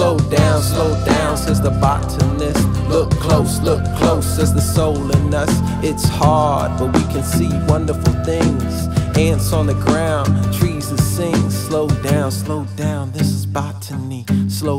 slow down, says the botanist. Look close, says the soul in us. It's hard, but we can see wonderful things. Ants on the ground, trees that sing. Slow down, this is botany. Slow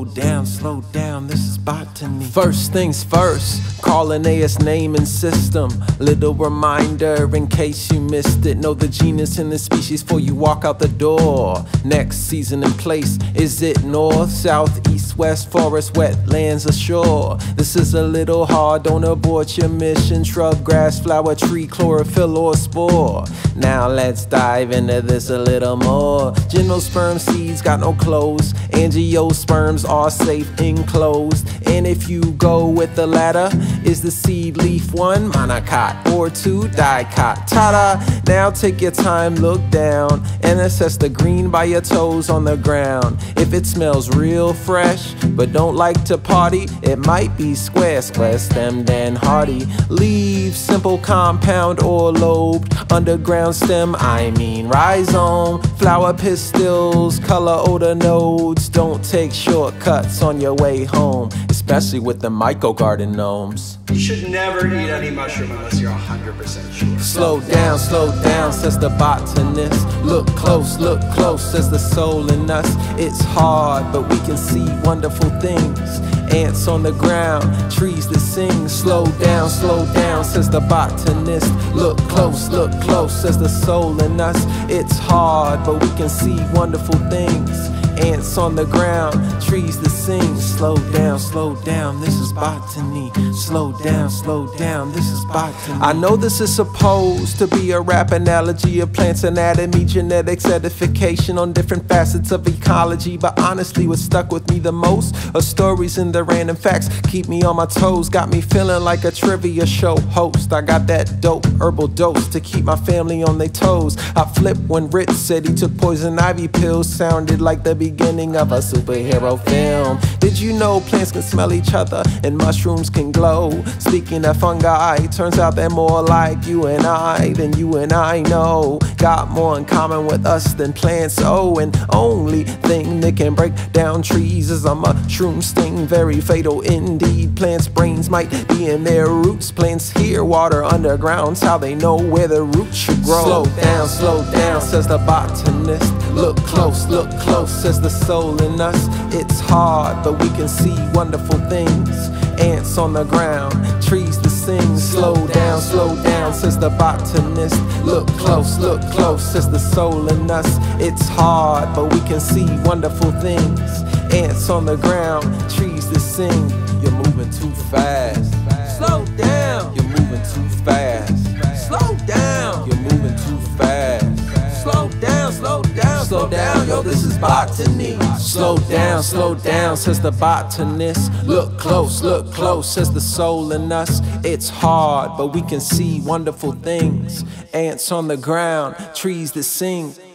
down, this is botany. First things first, call Linnaes' name and system. Little reminder in case you missed it. Know the genus and the species before you walk out the door. Next season and place, is it north, south, east, west, forest, wetlands, or shore? This is a little hard, don't abort your mission. Shrub, grass, flower, tree, chlorophyll, or spore. Now let's dive into this a little more. Gymnosperm seeds got no clothes. Angiosperms are safe enclosed. And if you go with the latter, is the seed leaf one monocot or two dicot? Ta-da! Now take your time, look down, and assess the green by your toes on the ground. If it smells real fresh, but don't like to party, it might be square stemmed and hardy. Leaves, simple compound or lobed. Underground stem, I mean rhizome. Flower pistils, color odor nodes. Don't take shortcuts on your way home, especially with the microgarden gnomes. You should never eat any mushroom unless you're 100% sure. Slow down, says the botanist. Look close, says the soul in us. It's hard, but we can see wonderful things. Ants on the ground, trees that sing. Slow down, says the botanist. Look close, says the soul in us. It's hard, but we can see wonderful things. Ants on the ground, trees that sing. Slow down, this is botany. Slow down, this is botany. I know this is supposed to be a rap analogy of plants anatomy, genetics, edification on different facets of ecology. But honestly, what stuck with me the most are stories and the random facts. Keep me on my toes, got me feeling like a trivia show host. I got that dope herbal dose to keep my family on their toes. I flipped when Ritz said he took poison ivy pills. Sounded like the beginning of a superhero film. Did you know plants can smell each other and mushrooms can glow? Speaking of fungi, turns out they're more like you and I than you and I know. Got more in common with us than plants. Oh, and only thing that can break down trees is a mushroom sting. Very fatal indeed. Plants' brains might be in their roots. Plants hear water underground's how they know where the roots should grow. Slow down, says the botanist. Look close, says the soul in us. It's hard, but we can see wonderful things. Ants on the ground, trees that sing. Slow down, says the botanist. Look close, says the soul in us. It's hard, but we can see wonderful things. Ants on the ground, trees that sing. You're moving too fast. Slow down. You're moving too fast. Slow down. You're moving too fast. Slow down, yo, this is botany. Slow down, says the botanist. Look close, says the soul in us. It's hard, but we can see wonderful things. Ants on the ground, trees that sing.